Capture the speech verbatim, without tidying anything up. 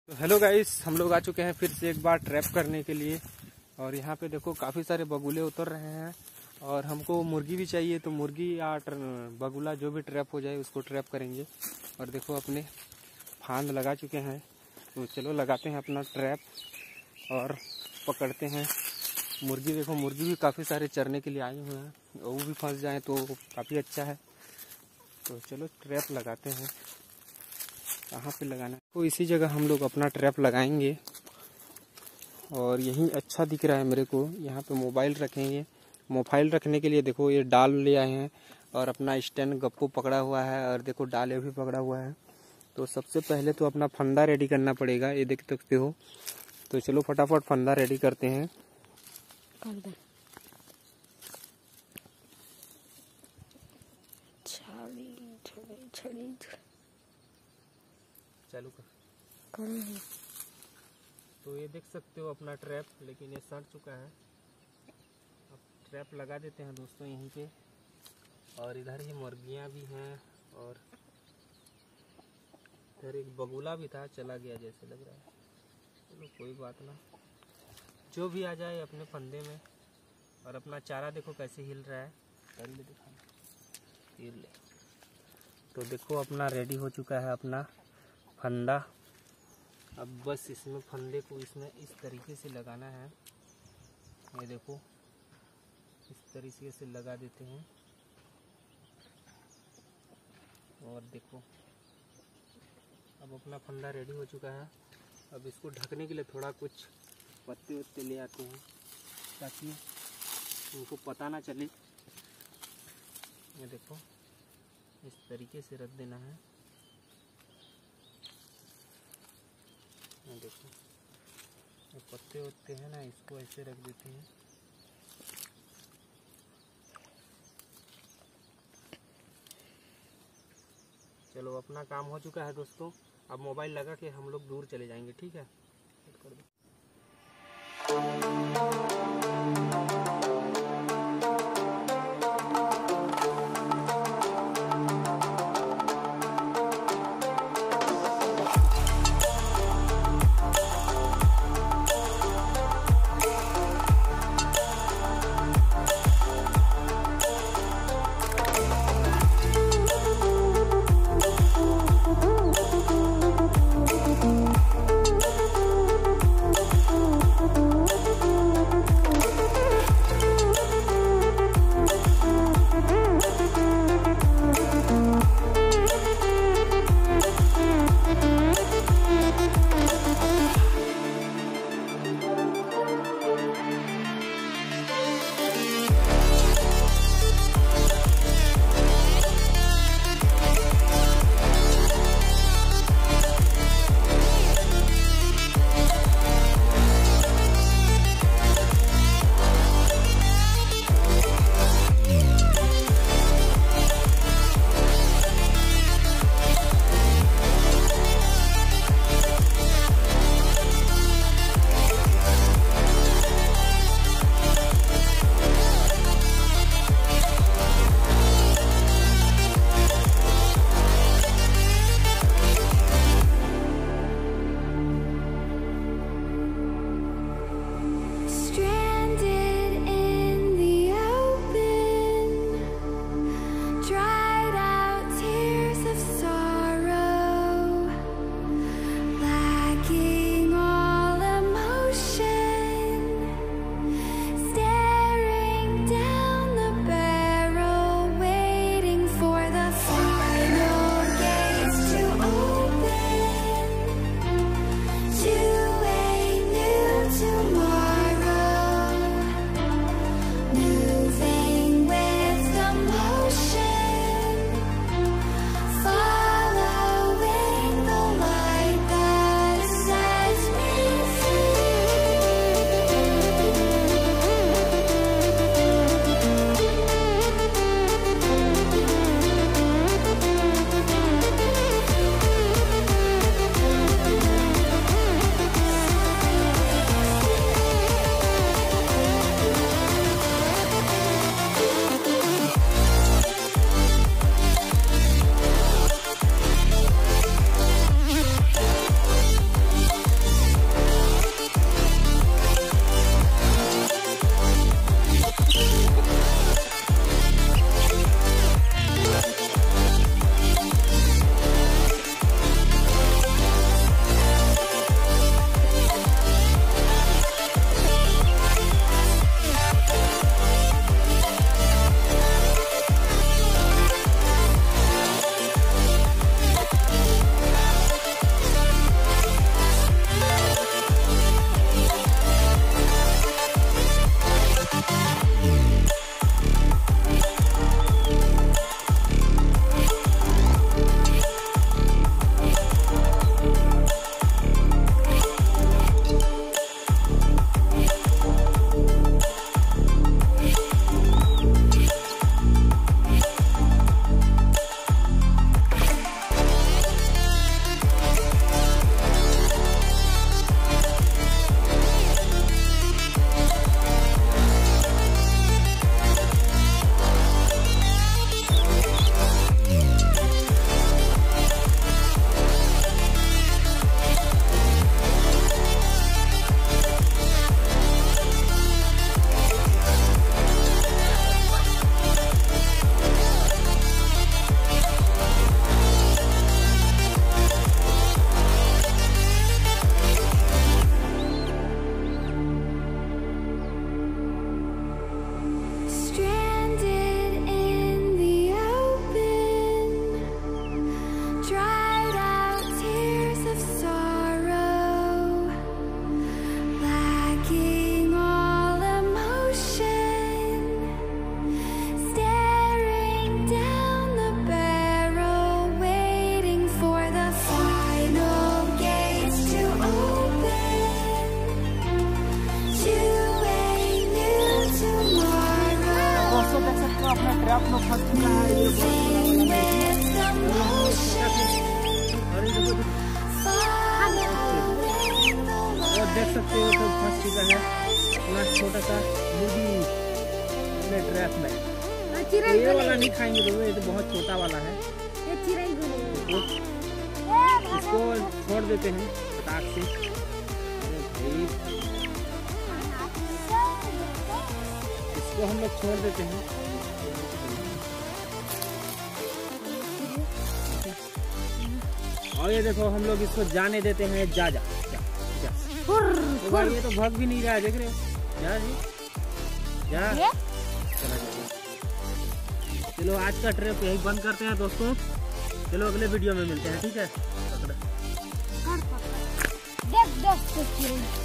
तो hello guys, हम लोग आ चुके हैं फिर से एक बार ट्रैप करने के लिए। और यहाँ पे देखो काफ़ी सारे बगुले उतर रहे हैं और हमको मुर्गी भी चाहिए, तो मुर्गी या बगुला जो भी ट्रैप हो जाए उसको ट्रैप करेंगे। और देखो अपने फांद लगा चुके हैं, तो चलो लगाते हैं अपना ट्रैप और पकड़ते हैं मुर्गी। देखो मुर्गी भी काफ़ी सारे चरने के लिए आए हुए हैं, वो भी फंस जाए तो काफ़ी अच्छा है। तो चलो ट्रैप लगाते हैं। कहाँ पे लगाना है, तो इसी जगह हम लोग अपना ट्रैप लगाएंगे। और यही अच्छा दिख रहा है मेरे को, यहाँ पे मोबाइल रखेंगे। मोबाइल रखने के लिए देखो ये डाल ले आए हैं और अपना स्टैंड गप्पू पकड़ा हुआ है, और देखो डाल ये भी पकड़ा हुआ है। तो सबसे पहले तो अपना फंदा रेडी करना पड़ेगा, ये देख सकते हो। तो चलो फटाफट फंदा रेडी करते हैं। कर दे। छड़ी छड़ी छड़ी चालू कर कर नहीं। तो ये देख सकते हो अपना ट्रैप, लेकिन ये सड़ चुका है। अब ट्रैप लगा देते हैं दोस्तों यहीं पे। और इधर ही मुर्गियाँ भी हैं, और इधर एक बगुला भी था, चला गया जैसे लग रहा है। चलो कोई बात ना, जो भी आ जाए अपने फंदे में। और अपना चारा देखो कैसे हिल रहा है, कर ले दिखा, हिल ले। तो देखो अपना रेडी हो चुका है अपना फंदा। अब बस इसमें फंदे को इसमें इस तरीके से लगाना है। ये देखो इस तरीके से लगा देते हैं। और देखो अब अपना फंदा रेडी हो चुका है। अब इसको ढकने के लिए थोड़ा कुछ पत्ते वत्ते ले आते हैं, ताकि उनको पता ना चले। ये देखो इस तरीके से रख देना है। ये देखो ये पत्ते वत्ते हैं ना, इसको ऐसे रख देते हैं। चलो अपना काम हो चुका है दोस्तों। अब मोबाइल लगा के हम लोग दूर चले जाएंगे, ठीक है। कर दो। देख सकते हो तो फंस चुका है अपना छोटा सा मुर्गी अपने ट्रैप में। तो ये वाला नहीं खाएंगे तो ये तो बहुत छोटा वाला है, तो इसको छोड़ देते हैं फटाक से। अरे भाई इसको हम लोग छोड़ देते हैं। और ये देखो हम लोग इसको जाने देते हैं। जा जा जा जा। तो भाई ये तो भाग भी नहीं रहा है, देख रहे हो? जा जी जा। चला जा। चलो आज का ट्रिप यही बंद करते हैं दोस्तों। चलो अगले वीडियो में मिलते हैं, ठीक है? पकड़ा। देख देख